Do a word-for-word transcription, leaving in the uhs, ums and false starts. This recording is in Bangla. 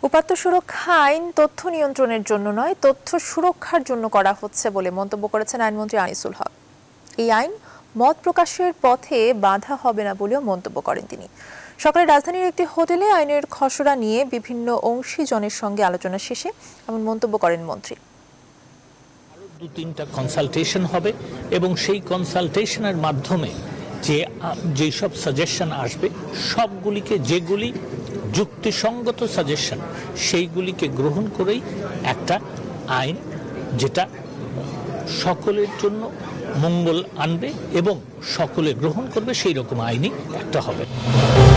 উপাত্ত সুরক্ষা আইন তথ্য নিয়ন্ত্রণের জন্য নয়, তথ্য সুরক্ষার জন্য করা হচ্ছে বলে মন্তব্য করেছেন আইনমন্ত্রী আনিসুল হক। এই আইন মত প্রকাশের পথে বাধা হবে না বলেও মন্তব্য করেন তিনি। সকালে রাজধানীর একটি হোটেলে আইনের খসড়া নিয়ে বিভিন্ন অংশীজনের সঙ্গে আলোচনা শেষে এমন মন্তব্য করেন মন্ত্রী। আরো দু তিনটা কনসালটেশন হবে এবং সেই কনসালটেশনের মাধ্যমে যে যেসব সাজেশন আসবে সবগুলিকে, যেগুলি যুক্তিসঙ্গত সাজেশন সেইগুলিকে গ্রহণ করেই একটা আইন যেটা সকলের জন্য মঙ্গল আনবে এবং সকলে গ্রহণ করবে সেই রকম আইনই একটা হবে।